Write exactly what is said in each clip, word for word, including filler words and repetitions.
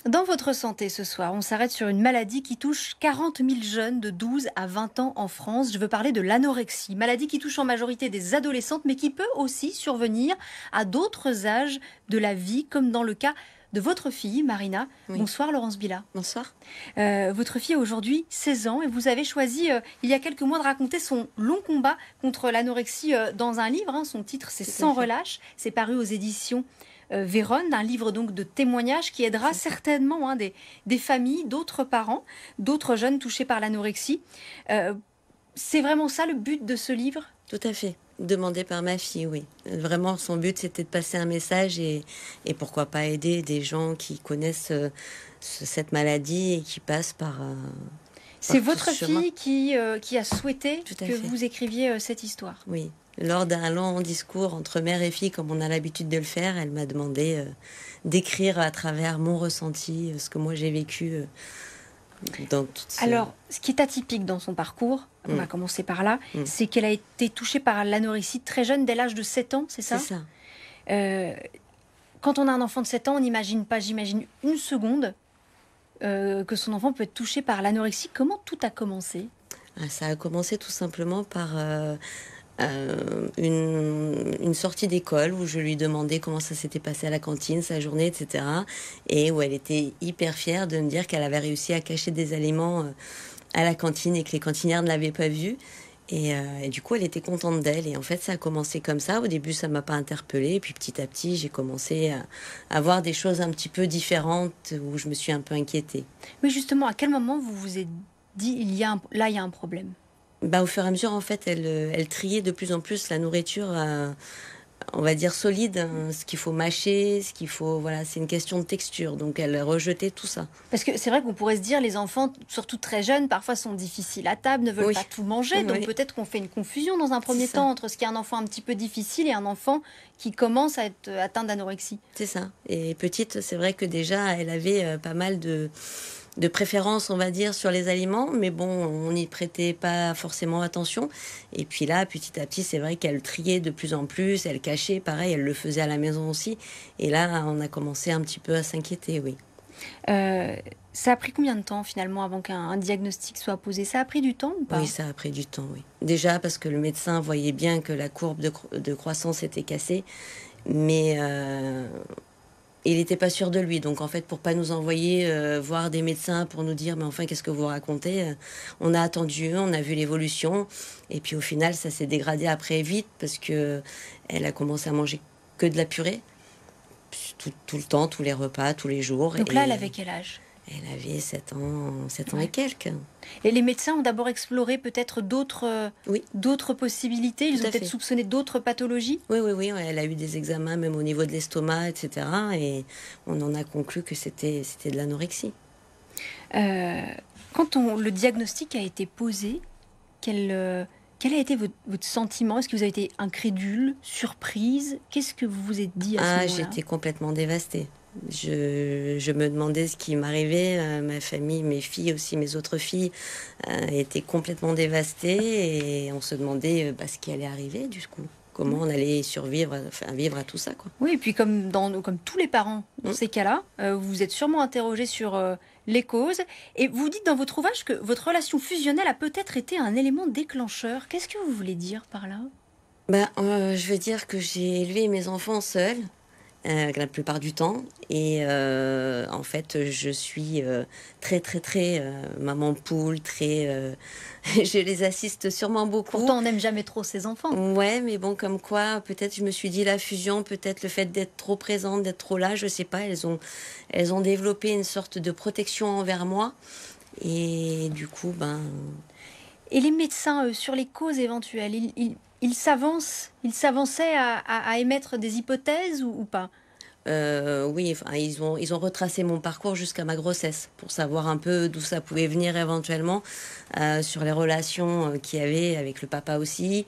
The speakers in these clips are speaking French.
Dans votre santé ce soir, on s'arrête sur une maladie qui touche quarante mille jeunes de douze à vingt ans en France. Je veux parler de l'anorexie, maladie qui touche en majorité des adolescentes, mais qui peut aussi survenir à d'autres âges de la vie, comme dans le cas de votre fille, Marina. Oui. Bonsoir Laurence Bila. Bonsoir. Euh, votre fille a aujourd'hui seize ans et vous avez choisi, euh, il y a quelques mois, de raconter son long combat contre l'anorexie euh, dans un livre. Hein. Son titre, c'est Sans relâche. C'est paru aux éditions Euh, Vérone, un livre donc de témoignages qui aidera certainement hein, des, des familles, d'autres parents, d'autres jeunes touchés par l'anorexie. Euh, c'est vraiment ça le but de ce livre ? Tout à fait. Demandé par ma fille, oui. Vraiment, son but, c'était de passer un message et, et pourquoi pas aider des gens qui connaissent euh, cette maladie et qui passent par... Euh, c'est votre fille qui, euh, qui a souhaité que fait. vous écriviez euh, cette histoire ? Oui. Lors d'un long discours entre mère et fille, comme on a l'habitude de le faire, elle m'a demandé euh, d'écrire à travers mon ressenti, euh, ce que moi j'ai vécu euh, dans toute ce... Alors, ce qui est atypique dans son parcours, on Mm. va commencer par là, Mm. c'est qu'elle a été touchée par l'anorexie très jeune, dès l'âge de sept ans, c'est ça ? C'est ça. Euh, quand on a un enfant de sept ans, on n'imagine pas, j'imagine une seconde, euh, que son enfant peut être touché par l'anorexie. Comment tout a commencé ? Ah, ça a commencé tout simplement par... Euh, Euh, une, une sortie d'école où je lui demandais comment ça s'était passé à la cantine, sa journée, et cetera. Et où elle était hyper fière de me dire qu'elle avait réussi à cacher des aliments euh, à la cantine et que les cantinières ne l'avaient pas vu. Et, euh, et du coup, elle était contente d'elle. Et en fait, ça a commencé comme ça. Au début, ça m'a pas interpellée. Et puis petit à petit, j'ai commencé à, à voir des choses un petit peu différentes où je me suis un peu inquiétée. Mais justement, à quel moment vous vous êtes dit, il y a un, là, il y a un problème ? Bah, au fur et à mesure, en fait, elle, elle triait de plus en plus la nourriture, euh, on va dire solide, hein, ce qu'il faut mâcher, ce qu'il faut... Voilà, c'est une question de texture. Donc, elle rejetait tout ça. Parce que c'est vrai qu'on pourrait se dire, les enfants, surtout très jeunes, parfois sont difficiles à table, ne veulent Oui. pas tout manger. Donc Oui. peut-être qu'on fait une confusion dans un premier temps entre ce qui est un enfant un petit peu difficile et un enfant qui commence à être atteint d'anorexie. C'est ça. Et petite, c'est vrai que déjà, elle avait euh, pas mal de... de préférence, on va dire, sur les aliments, mais bon, on n'y prêtait pas forcément attention. Et puis là, petit à petit, c'est vrai qu'elle triait de plus en plus, elle cachait, pareil, elle le faisait à la maison aussi. Et là, on a commencé un petit peu à s'inquiéter, oui. Euh, ça a pris combien de temps, finalement, avant qu'un un diagnostic soit posé ? Ça a pris du temps ou pas ? Oui, ça a pris du temps, oui. Déjà, parce que le médecin voyait bien que la courbe de, cro- de croissance était cassée, mais... Euh, il n'était pas sûr de lui, donc en fait, pour pas nous envoyer euh, voir des médecins pour nous dire, mais enfin, qu'est-ce que vous racontez, euh, on a attendu, on a vu l'évolution, et puis au final, ça s'est dégradé après vite parce que elle a commencé à manger que de la purée tout, tout le temps, tous les repas, tous les jours. Donc et là, elle avait quel âge ? Elle avait sept ans, sept ans Ouais. et quelques. Et les médecins ont d'abord exploré peut-être d'autres euh, Oui. d'autres possibilités. Ils Tout ont à peut-être fait. soupçonné d'autres pathologies. Oui, oui, oui, elle a eu des examens même au niveau de l'estomac, et cetera. Et on en a conclu que c'était c'était de l'anorexie. Euh, quand on, le diagnostic a été posé, quel, euh, quel a été votre, votre sentiment ? Est-ce que vous avez été incrédule, surprise ? Qu'est-ce que vous vous êtes dit à ce Ah, moment-là ? j'étais complètement dévastée. Je, je me demandais ce qui m'arrivait. Euh, ma famille, mes filles aussi, mes autres filles euh, étaient complètement dévastées et on se demandait euh, bah, ce qui allait arriver du coup. Comment on allait survivre, enfin vivre à tout ça, quoi. Oui, et puis comme, dans, comme tous les parents dans Mm. ces cas-là, euh, vous vous êtes sûrement interrogé sur euh, les causes. Et vous dites dans votre ouvrage que votre relation fusionnelle a peut-être été un élément déclencheur. Qu'est-ce que vous voulez dire par là ? Bah, euh, je veux dire que j'ai élevé mes enfants seule. Euh, la plupart du temps. Et euh, en fait, je suis euh, très, très, très euh, maman poule, très... euh, je les assiste sûrement beaucoup. Pourtant, on n'aime jamais trop ses enfants. Ouais, mais bon, comme quoi, peut-être, je me suis dit, la fusion, peut-être le fait d'être trop présente, d'être trop là, je sais pas, elles ont, elles ont développé une sorte de protection envers moi. Et du coup, ben... Et les médecins, euh, sur les causes éventuelles, ils, ils, ils s'avancent, ils s'avançaient à, à, à émettre des hypothèses ou, ou pas ? Euh, oui, enfin, ils ont, ils ont retracé mon parcours jusqu'à ma grossesse pour savoir un peu d'où ça pouvait venir éventuellement, euh, sur les relations euh, qu'il y avait avec le papa aussi.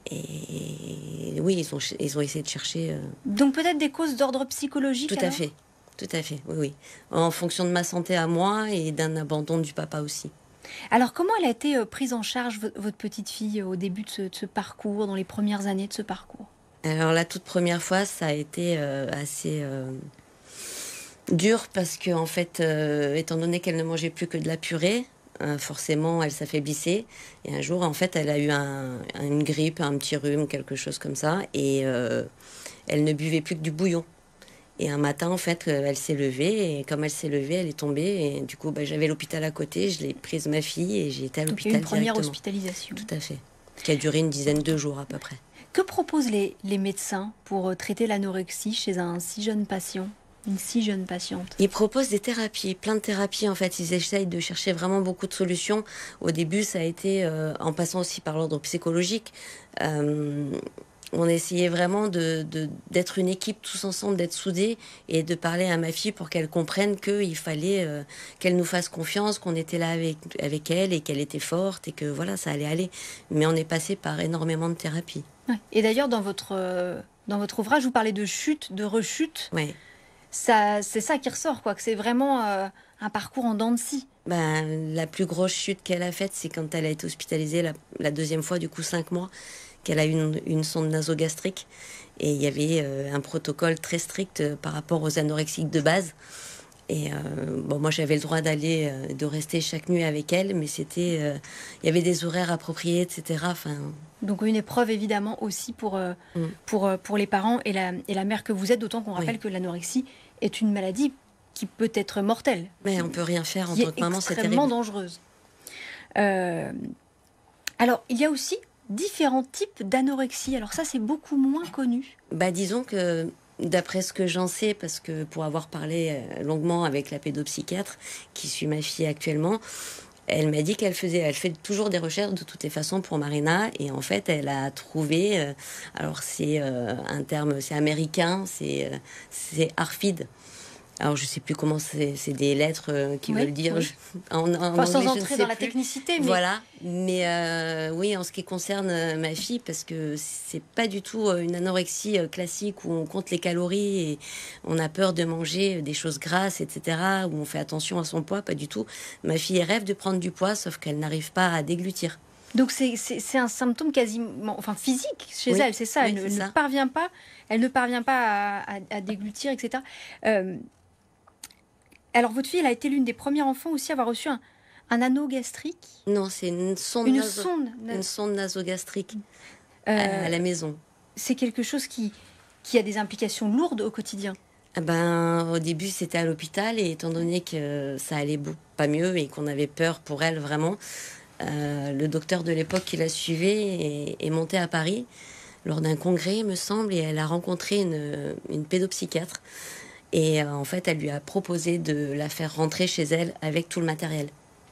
Et oui, ils ont, ils ont essayé de chercher. Euh... Donc peut-être des causes d'ordre psychologique. Tout à alors ? fait, tout à fait, oui, oui. En fonction de ma santé à moi et d'un abandon du papa aussi. Alors comment elle a été euh, prise en charge, v- votre petite fille, euh, au début de ce, de ce parcours, dans les premières années de ce parcours ? Alors la toute première fois, ça a été euh, assez... Euh... Dur parce que, en fait, euh, étant donné qu'elle ne mangeait plus que de la purée, euh, forcément, elle s'affaiblissait. Et un jour, en fait, elle a eu un, une grippe, un petit rhume, quelque chose comme ça. Et euh, elle ne buvait plus que du bouillon. Et un matin, en fait, euh, elle s'est levée. Et comme elle s'est levée, elle est tombée. Et du coup, bah, j'avais l'hôpital à côté. Je l'ai prise, ma fille, et j'ai été à Donc il y a eu l'hôpital une première directement. hospitalisation. Tout à fait. Qui a duré une dizaine de jours à peu près. Que proposent les, les médecins pour euh, traiter l'anorexie chez un si jeune patient, une si jeune patiente? Ils proposent des thérapies, plein de thérapies en fait. Ils essayent de chercher vraiment beaucoup de solutions. Au début, ça a été, euh, en passant aussi par l'ordre psychologique, euh, on essayait vraiment de, de- d'être une équipe tous ensemble, d'être soudés et de parler à ma fille pour qu'elle comprenne qu'il fallait euh, qu'elle nous fasse confiance, qu'on était là avec, avec elle et qu'elle était forte et que voilà, ça allait aller. Mais on est passé par énormément de thérapies. Ouais. Et d'ailleurs, dans votre, euh, dans votre ouvrage, vous parlez de chute, de rechute. Ouais. Ça, c'est ça qui ressort, quoi, que c'est vraiment euh, un parcours en dents de scie. Ben, la plus grosse chute qu'elle a faite, c'est quand elle a été hospitalisée la, la deuxième fois, du coup cinq mois, qu'elle a eu une, une sonde nasogastrique. Et il y avait euh, un protocole très strict euh, par rapport aux anorexiques de base. Et euh, bon, moi j'avais le droit d'aller, euh, de rester chaque nuit avec elle, mais c'était, euh, il y avait des horaires appropriés, et cetera. Enfin, Donc une épreuve évidemment aussi pour, euh, Mm. pour, euh, pour les parents et la, et la mère que vous êtes, d'autant qu'on rappelle Oui. que l'anorexie est une maladie qui peut être mortelle, mais on peut rien faire en qui tant est que maman, c'est extrêmement terrible. dangereuse. Euh, alors, il y a aussi différents types d'anorexie. Alors ça, c'est beaucoup moins connu. Bah, disons que d'après ce que j'en sais, parce que pour avoir parlé euh, longuement avec la pédopsychiatre qui suit ma fille actuellement, elle m'a dit qu'elle faisait, elle fait toujours des recherches de toutes les façons pour Marina, et en fait, elle a trouvé, euh, alors c'est euh, un terme, c'est américain, c'est euh, c'est ARFID. Alors je sais plus comment c'est, c'est des lettres euh, qui Oui, veulent dire oui. je- en, en Enfin, sans anglais, je ne entrer sais dans la plus. technicité, mais Voilà, mais euh, oui, en ce qui concerne euh, ma fille, parce que c'est pas du tout euh, une anorexie euh, classique où on compte les calories et on a peur de manger des choses grasses, et cetera, où on fait attention à son poids, pas du tout. Ma fille elle rêve de prendre du poids, sauf qu'elle n'arrive pas à déglutir. donc c'est c'est- c'est un symptôme quasiment, enfin physique chez Oui, elle, c'est ça. oui, Elle, ne- c'est elle ça. ne parvient pas, elle ne parvient pas à, à- à déglutir, et cetera. Euh, alors votre fille, elle a été l'une des premières enfants aussi à avoir reçu un, un anneau gastrique, Non, c'est une sonde, une naso- sonde. une sonde nasogastrique Euh, à, à la maison. c'est quelque chose qui, qui a des implications lourdes au quotidien. Ah ben, au début, c'était à l'hôpital, et étant donné que ça allait beau- pas mieux et qu'on avait peur pour elle vraiment, euh, le docteur de l'époque qui la suivait est, est monté à Paris lors d'un congrès, il me semble, et elle a rencontré une, une pédopsychiatre. Et euh, en fait, elle lui a proposé de la faire rentrer chez elle avec tout le matériel.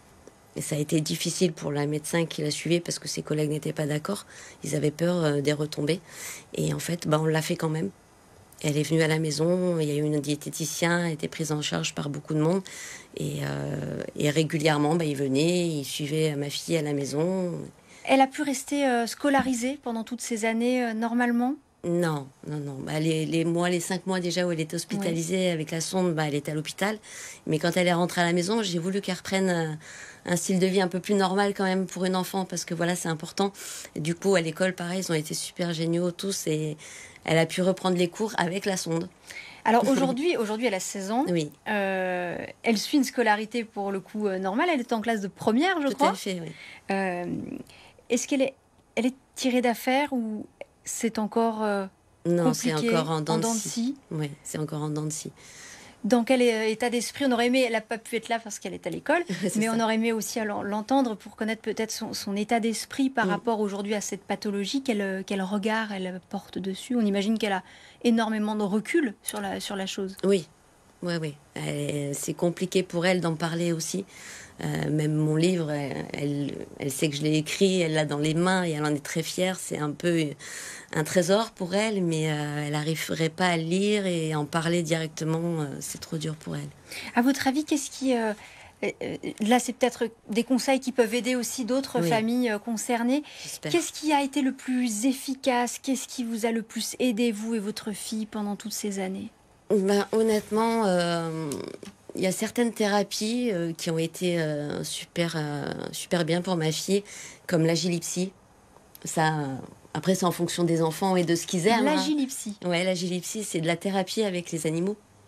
Et ça a été difficile pour la médecin qui la suivait parce que ses collègues n'étaient pas d'accord. Ils avaient peur euh, des retombées. Et en fait, bah, on l'a fait quand même. Elle est venue à la maison, il y a eu une diététicien, elle était prise en charge par beaucoup de monde. Et, euh, et régulièrement, bah, il venait, il suivait ma fille à la maison. Elle a pu rester euh, scolarisée pendant toutes ces années euh, normalement. Non, non, non. Bah, les, les mois, les cinq mois déjà où elle était hospitalisée avec la sonde, bah, elle était à l'hôpital. Mais quand elle est rentrée à la maison, j'ai voulu qu'elle reprenne euh, un style de vie un peu plus normal quand même pour une enfant, parce que voilà, c'est important. Et du coup, à l'école, pareil, ils ont été super géniaux tous, et elle a pu reprendre les cours avec la sonde. Alors aujourd'hui, aujourd'hui elle a seize ans. Oui, Euh, elle suit une scolarité pour le coup euh, normale. Elle est en classe de première, je tout crois. à fait, oui. Euh, Est-ce qu'elle est, elle est tirée d'affaire ou c'est encore euh, Non, c'est compliqué, encore en dents de de scie. scie? Oui, c'est encore en dents de scie. Dans quel euh, état d'esprit on aurait aimé? Elle n'a pas pu être là parce qu'elle est à l'école, C'est mais ça. on aurait aimé aussi l'en- l'entendre pour connaître peut-être son, son état d'esprit par Mm. rapport aujourd'hui à cette pathologie. Quel, euh, quel regard elle porte dessus? On imagine qu'elle a énormément de recul sur la, sur la chose. Oui, oui, oui. Elle- C'est compliqué pour elle d'en parler aussi. Euh, même mon livre, elle, elle, elle sait que je l'ai écrit, elle l'a dans les mains et elle en est très fière. C'est un peu un trésor pour elle, mais euh, elle n'arriverait pas à le lire et en parler directement, euh, c'est trop dur pour elle. À votre avis, qu'est-ce qui... euh, euh, euh, là, c'est peut-être des conseils qui peuvent aider aussi d'autres Oui. familles euh, concernées. J'espère. Qu'est-ce qui a été le plus efficace? Qu'est-ce qui vous a le plus aidé, vous et votre fille, pendant toutes ces années? Ben, honnêtement, euh, il y a certaines thérapies euh, qui ont été euh, super, euh, super bien pour ma fille, comme l'agilipsie. Ça, euh, après, c'est en fonction des enfants et de ce qu'ils aiment. hein. L'agilipsie. Ouais, l'agilipsie, c'est de la thérapie avec les animaux.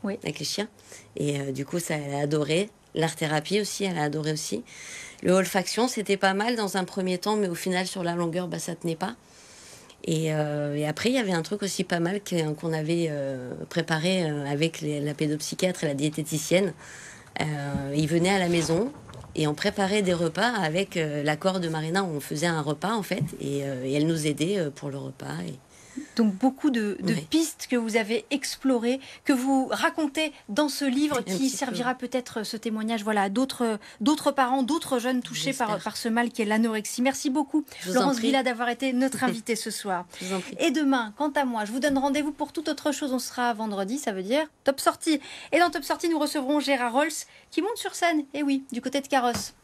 Oui. avec les chiens. Et euh, du coup, ça, elle a adoré. L'art-thérapie aussi, elle a adoré aussi. Le olfaction, c'était pas mal dans un premier temps, mais au final, sur la longueur, bah, ça tenait pas. Et, euh, et après, il y avait un truc aussi pas mal qu'on avait euh, préparé euh, avec les, la pédopsychiatre et la diététicienne. Euh, ils venaient à la maison et on préparait des repas avec euh, l'accord de Marina. On faisait un repas, en fait, et, euh, et elle nous aidait euh, pour le repas. Et... Donc beaucoup de, de Ouais. pistes que vous avez explorées, que vous racontez dans ce livre Un qui petit servira peut-être ce témoignage voilà, à d'autres d'autres parents, d'autres jeunes touchés par, J'espère. par ce mal qu'est l'anorexie. Merci beaucoup Je vous en Laurence prie. Villa d'avoir été notre invitée ce soir. Je vous en prie. Et demain, quant à moi, je vous donne rendez-vous pour toute autre chose. On sera vendredi, ça veut dire Top Sortie. Et dans Top Sortie, nous recevrons Gérard Rolls qui monte sur scène, et oui, du côté de Carrosse.